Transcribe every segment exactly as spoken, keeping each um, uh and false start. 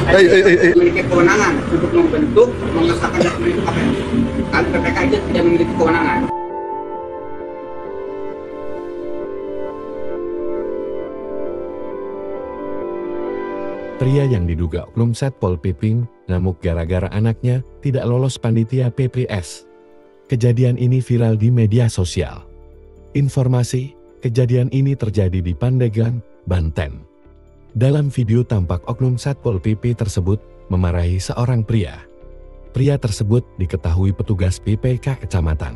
eh, eh, eh, eh. memiliki kewenangan untuk membentuk, mengesahkan dan membentuk K P U. Kan P P K itu tidak memiliki kewenangan. Pria yang diduga oknum Satpol P P ngamuk gara-gara anaknya tidak lolos panitia P P S. Kejadian ini viral di media sosial. Informasi, kejadian ini terjadi di Pandeglang, Banten. Dalam video tampak oknum Satpol P P tersebut memarahi seorang pria. Pria tersebut diketahui petugas P P K kecamatan.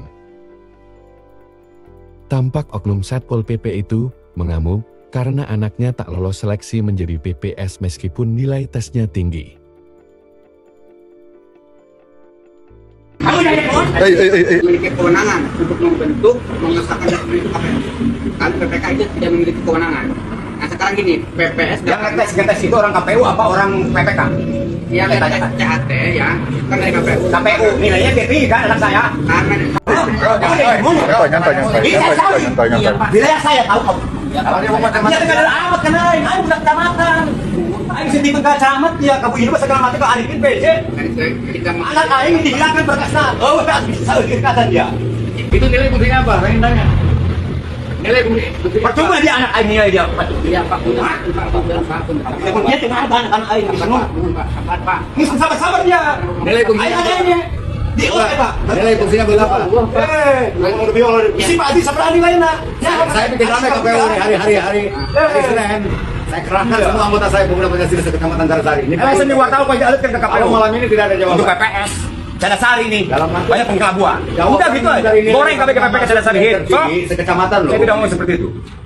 Tampak oknum Satpol P P itu mengamuk karena anaknya tak lolos seleksi menjadi P P S meskipun nilai tesnya tinggi. Eh, eh, eh, eh. Memiliki kewenangan untuk membentuk, mengesahkan dan membentuk K P U. Kan P P K itu tidak memiliki kewenangan. Nah sekarang gini, P P S yang ngetes ngetes itu orang K P U apa orang P P K? yang ngetes C H T ya, kan dari K P U. K P U nilainya tinggi kan anak saya. Karena Nyantai, nyantai, nyantai, nyantai, nyantai, nyantai. Wilayah saya tahu kamu. Ya dengan amat kan aing, aing budak kecamatan. Aing sedih ke camat ya kabu ini segala macam ke Arifin B J. Anak aing dihilangkan berkasna. Oh, bisa dikatakan dia. itu nilai buktinya apa? Saya tanya. Nilai bukti. Percuma dia anak aing nilai dia. Iya Pak, Pak, Pak, Pak. Dia tengah ada anak aing di sana. Sabar Pak. Sabar-sabar dia. Nilai buktinya apa? Di oh Pak. Nilai buktinya berapa? Eh, lebih oleh. Isi Pak Adi seberapa nilainya? Saya bikin rame K P U nih hari-hari hari hari Senin. Saya kerahkan semua anggota saya beberapa desa Kecamatan Dalasari. Ini Emang seni wartawan Pak Jalid kan ke K P U malam ini tidak ada jawaban. Untuk P P S Dalasari nih. Banyak pengkelabuan. Ya udah gitu aja. Goreng K P K P K Dalasari hit. Sekecamatan loh. Saya tidak mau seperti itu.